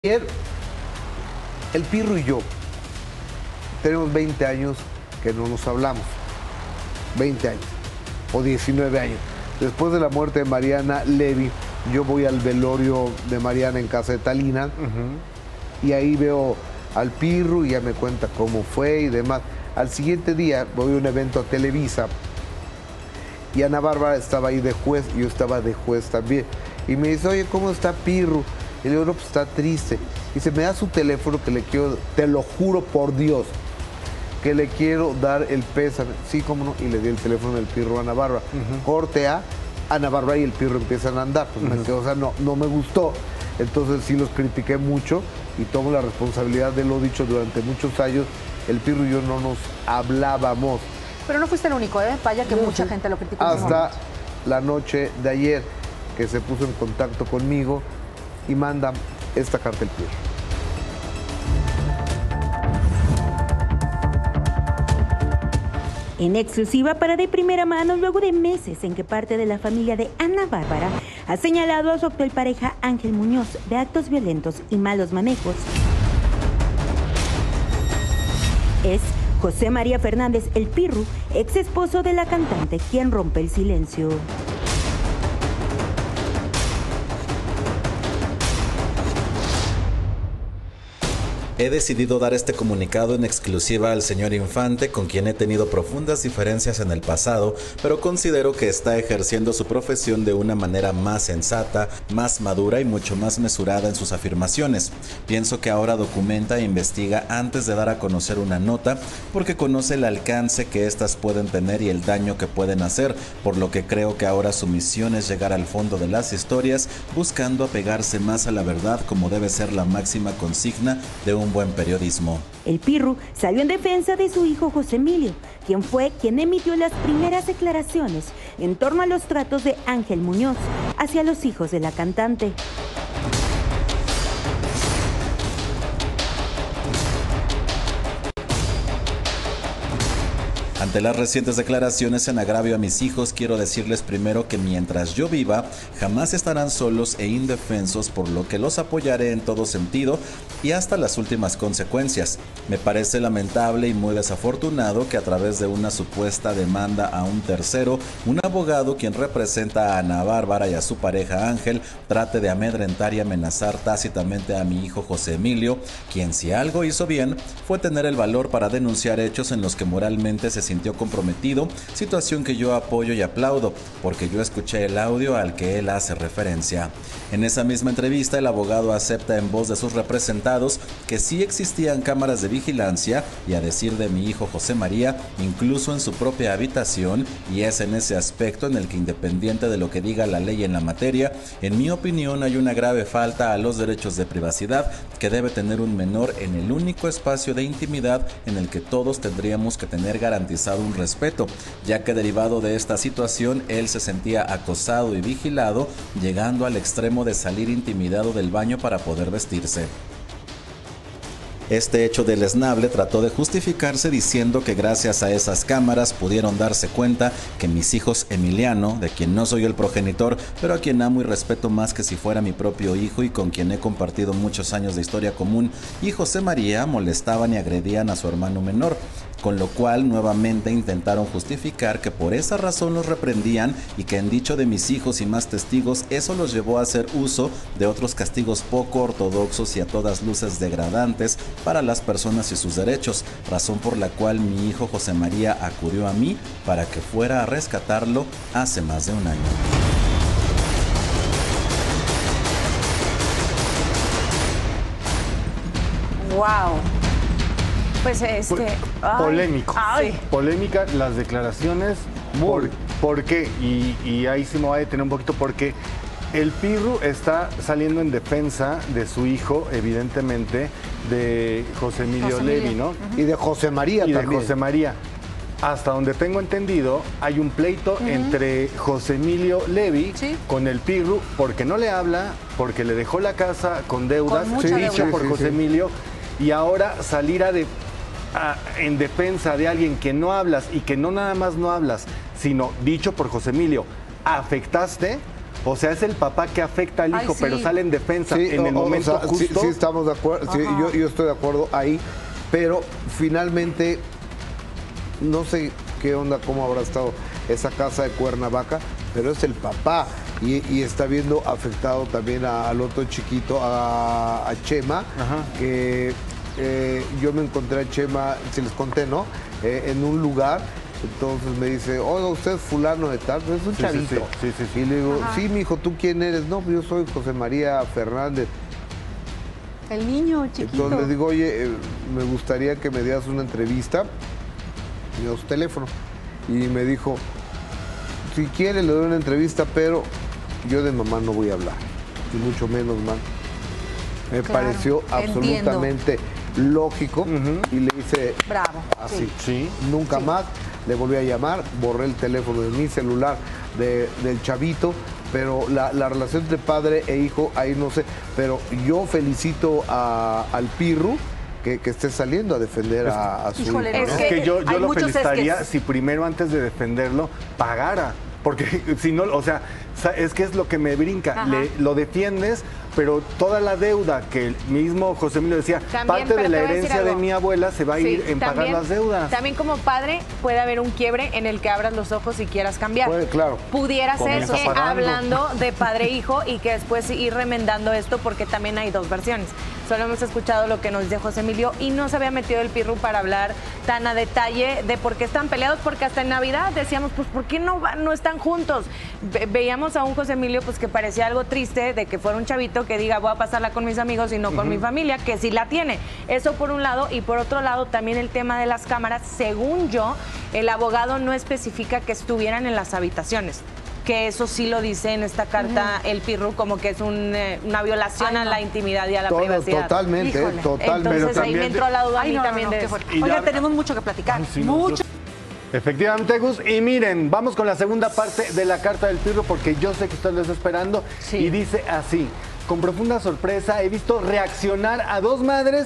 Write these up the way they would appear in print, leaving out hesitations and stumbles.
Ayer, el Pirro y yo tenemos 20 años que no nos hablamos. 20 años o 19 años. Después de la muerte de Mariana Levy, yo voy al velorio de Mariana en casa de Talina y ahí veo al Pirro y ya me cuenta cómo fue y demás. Al siguiente día voy a un evento a Televisa y Ana Bárbara estaba ahí de juez, yo estaba de juez también. Y me dice, oye, ¿cómo está Pirro? Y le digo, no, pues está triste. Y dice, me da su teléfono que le quiero, te lo juro por Dios, que le quiero dar el pésame. Sí, cómo no. Y le di el teléfono del Pirro a Ana Bárbara. Corte a Ana Bárbara y el Pirro empiezan a andar. Pues me quedo, o sea, no me gustó. Entonces sí los critiqué mucho y tomo la responsabilidad de lo dicho durante muchos años. El Pirro y yo no nos hablábamos. Pero no fuiste el único, ¿eh? Vaya que mucha gente lo criticó. Hasta la noche de ayer, que se puso en contacto conmigo y manda esta carta el Pirro. En exclusiva para De Primera Mano, luego de meses en que parte de la familia de Ana Bárbara ha señalado a su actual pareja Ángel Muñoz de actos violentos y malos manejos. Es José María Fernández el Pirro, ex esposo de la cantante, quien rompe el silencio. He decidido dar este comunicado en exclusiva al señor Infante, con quien he tenido profundas diferencias en el pasado, pero considero que está ejerciendo su profesión de una manera más sensata, más madura y mucho más mesurada en sus afirmaciones. Pienso que ahora documenta e investiga antes de dar a conocer una nota, porque conoce el alcance que éstas pueden tener y el daño que pueden hacer, por lo que creo que ahora su misión es llegar al fondo de las historias, buscando apegarse más a la verdad, como debe ser la máxima consigna de un buen periodismo. El Pirro salió en defensa de su hijo José Emilio, quien emitió las primeras declaraciones en torno a los tratos de Ángel Muñoz hacia los hijos de la cantante. Ante las recientes declaraciones en agravio a mis hijos, quiero decirles primero que mientras yo viva, jamás estarán solos e indefensos, por lo que los apoyaré en todo sentido y hasta las últimas consecuencias. Me parece lamentable y muy desafortunado que a través de una supuesta demanda a un tercero, un abogado quien representa a Ana Bárbara y a su pareja Ángel, trate de amedrentar y amenazar tácitamente a mi hijo José Emilio, quien si algo hizo bien fue tener el valor para denunciar hechos en los que moralmente se sintió comprometido, situación que yo apoyo y aplaudo, porque yo escuché el audio al que él hace referencia. En esa misma entrevista, el abogado acepta en voz de sus representados que sí existían cámaras de vigilancia y, a decir de mi hijo José María, incluso en su propia habitación, y es en ese aspecto en el que, independiente de lo que diga la ley en la materia, en mi opinión hay una grave falta a los derechos de privacidad que debe tener un menor en el único espacio de intimidad en el que todos tendríamos que tener garantizado un respeto, ya que derivado de esta situación él se sentía acosado y vigilado, llegando al extremo de salir intimidado del baño para poder vestirse. Este hecho deleznable trató de justificarse diciendo que gracias a esas cámaras pudieron darse cuenta que mis hijos Emiliano, de quien no soy el progenitor, pero a quien amo y respeto más que si fuera mi propio hijo y con quien he compartido muchos años de historia común, y José María, molestaban y agredían a su hermano menor, con lo cual nuevamente intentaron justificar que por esa razón los reprendían y que en dicho de mis hijos y más testigos eso los llevó a hacer uso de otros castigos poco ortodoxos y a todas luces degradantes para las personas y sus derechos, razón por la cual mi hijo José María acudió a mí para que fuera a rescatarlo hace más de un año. Wow. Pues polémico. Ay. Polémica las declaraciones. ¿Por qué? Y ahí sí me voy a detener un poquito porque el Pirro está saliendo en defensa de su hijo, evidentemente, de José Emilio Levy, ¿no? Y de José María también. De José María. Hasta donde tengo entendido, hay un pleito entre José Emilio Levy con el Pirro porque no le habla, porque le dejó la casa con deudas, dicho por José Emilio, y ahora salir en defensa de alguien que no hablas y que no nada más no hablas, sino dicho por José Emilio, afectaste O sea, es el papá que afecta al hijo, sí. pero sale en defensa en el momento justo. Sí, estamos de acuerdo. Sí, yo estoy de acuerdo ahí. Pero finalmente, no sé qué onda, cómo habrá estado esa casa de Cuernavaca, pero es el papá. Y está viendo afectado también al otro chiquito, a Chema, que yo me encontré a Chema, si les conté, ¿no? En un lugar. Entonces me dice, oiga, usted es fulano de tal, es un chavito. Sí. Y le digo, sí, mijo, ¿tú quién eres? No, pues yo soy José María Fernández. El niño chiquito. Entonces le digo, oye, me gustaría que me dieras una entrevista. Y dio su teléfono. Y me dijo, si quiere le doy una entrevista, pero yo de mamá no voy a hablar. Y mucho menos, man. Me pareció absolutamente lógico. Y le hice bravo. Así. Sí. Nunca más. Le volví a llamar, borré el teléfono de mi celular del chavito, pero la relación entre padre e hijo, ahí no sé. Pero yo felicito al Pirru que esté saliendo a defender a su hijo. ¿No? Es que yo lo felicitaría si primero, antes de defenderlo, pagara. Porque si no, o sea, es que es lo que me brinca. Lo defiendes, pero toda la deuda que el mismo José Emilio decía, también, parte de la herencia de mi abuela se va a ir en pagar las deudas. También como padre puede haber un quiebre en el que abras los ojos y quieras cambiar. Claro. Pudiera ser que hablando de padre e hijo y que después ir remendando esto, porque también hay dos versiones. Solo hemos escuchado lo que nos dice José Emilio y no se había metido el Pirru para hablar tan a detalle de por qué están peleados, porque hasta en Navidad decíamos, pues ¿por qué no están juntos? Veíamos a un José Emilio pues que parecía algo triste de que fuera un chavito que diga voy a pasarla con mis amigos y no con mi familia, que sí la tiene. Eso por un lado, y por otro lado también el tema de las cámaras. Según yo, el abogado no especifica que estuvieran en las habitaciones, que eso sí lo dice en esta carta el Pirru, como que es una violación a la intimidad y a la privacidad. Totalmente. Entonces ahí me entró la duda a mí también de eso. Oiga, tenemos mucho que platicar. Mucho. Efectivamente, Gus. Y miren, vamos con la segunda parte de la carta del Pirru, porque yo sé que usted lo está esperando. Y dice así: con profunda sorpresa he visto reaccionar a dos madres,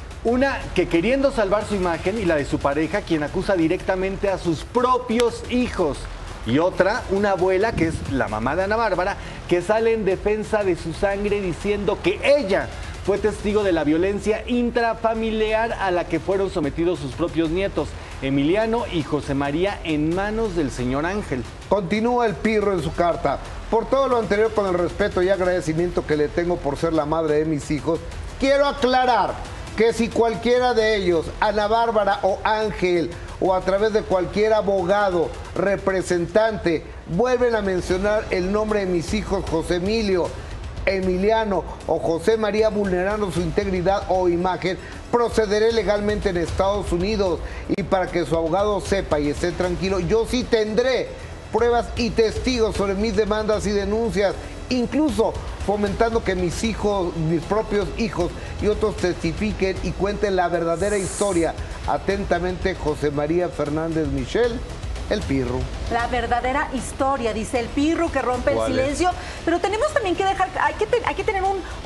una que queriendo salvar su imagen y la de su pareja, quien acusa directamente a sus propios hijos. Y otra, una abuela, que es la mamá de Ana Bárbara, que sale en defensa de su sangre diciendo que ella fue testigo de la violencia intrafamiliar a la que fueron sometidos sus propios nietos, Emiliano y José María, en manos del señor Ángel. Continúa el Pirru en su carta. Por todo lo anterior, con el respeto y agradecimiento que le tengo por ser la madre de mis hijos, quiero aclarar que si cualquiera de ellos, Ana Bárbara o Ángel, o a través de cualquier abogado, representante, vuelven a mencionar el nombre de mis hijos José Emilio, Emiliano o José María vulnerando su integridad o imagen, procederé legalmente en Estados Unidos, y para que su abogado sepa y esté tranquilo, yo sí tendré pruebas y testigos sobre mis demandas y denuncias, incluso fomentando que mis hijos, mis propios hijos y otros testifiquen y cuenten la verdadera historia. Atentamente, José María Fernández Michel, el Pirru. La verdadera historia, dice el Pirru, que rompe el silencio. Pero tenemos también que dejar, hay que tener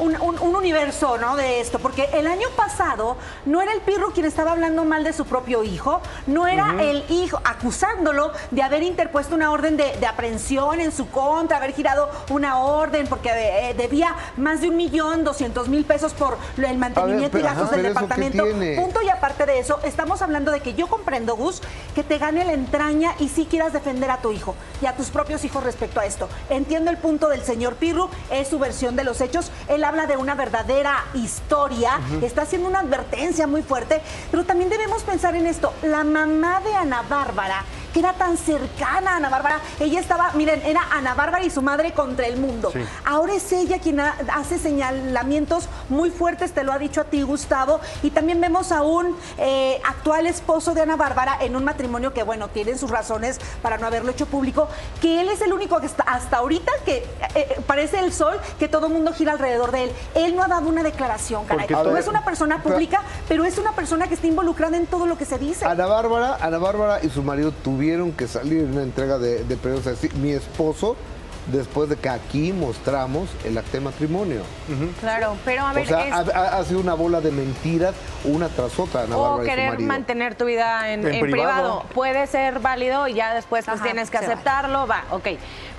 un universo, ¿no?, de esto, porque el año pasado no era el Pirru quien estaba hablando mal de su propio hijo, no era el hijo acusándolo de haber interpuesto una orden de aprehensión en su contra, haber girado una orden porque debía más de 1.200.000 pesos por el mantenimiento y gastos del departamento. Punto y aparte de eso, estamos hablando de que yo comprendo, Gus, que te gane la entraña y si quieras defender a tu hijo y a tus propios hijos respecto a esto. Entiendo el punto del señor Pirru, es su versión de los hechos, él habla de una verdadera historia, está haciendo una advertencia muy fuerte, pero también debemos pensar en esto. La mamá de Ana Bárbara, que era tan cercana a Ana Bárbara, ella estaba, miren, era Ana Bárbara y su madre contra el mundo. Ahora es ella quien hace señalamientos muy fuertes, te lo ha dicho a ti, Gustavo, y también vemos a un actual esposo de Ana Bárbara en un matrimonio que, bueno, tienen sus razones para no haberlo hecho público, que él es el único que hasta ahorita que parece el sol, que todo el mundo gira alrededor de él. Él no ha dado una declaración, caray. No es una persona pública, pero es una persona que está involucrada en todo lo que se dice. Ana Bárbara y su marido tuvieron que salir en una entrega de periódicos, es decir, mi esposo, después de que aquí mostramos el acta de matrimonio. Claro, pero a ver, o sea, ha sido una bola de mentiras una tras otra, Ana Bárbara y su querer marido. mantener tu vida en privado. Puede ser válido y ya después pues tienes que aceptarlo, va, ok.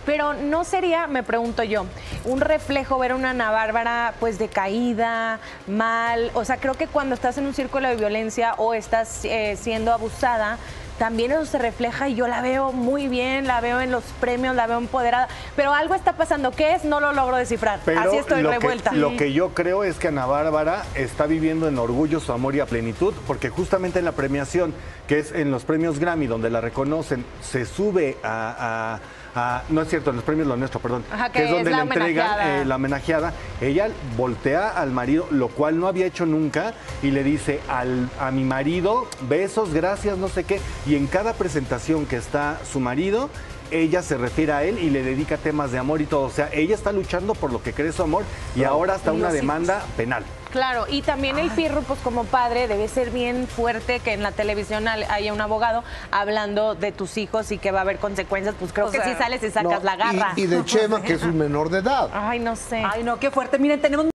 Pero no sería, me pregunto yo, un reflejo ver a una Ana Bárbara pues decaída, mal. O sea, creo que cuando estás en un círculo de violencia o estás siendo abusada, también eso se refleja y yo la veo muy bien, la veo en los premios, la veo empoderada, pero algo está pasando. ¿Qué es? No lo logro descifrar. Pero así estoy revuelta. Lo que yo creo es que Ana Bárbara está viviendo en orgullo, su amor y a plenitud, porque justamente en la premiación, que es en los premios Grammy, donde la reconocen, se sube no es cierto, en los premios Lo Nuestro, perdón, Ajá, que es donde le entregan la homenajeada. Ella voltea al marido, lo cual no había hecho nunca, y le dice a mi marido, besos, gracias, no sé qué, y en cada presentación que está su marido, ella se refiere a él y le dedica temas de amor y todo. O sea, ella está luchando por lo que cree su amor y ahora está una demanda penal. Claro, y también el Pirru, pues como padre, debe ser bien fuerte que en la televisión haya un abogado hablando de tus hijos y que va a haber consecuencias. Pues creo que si sales y sacas la garra. Y de Chema, que es un menor de edad. Ay, no sé. Ay, no, qué fuerte. Miren, tenemos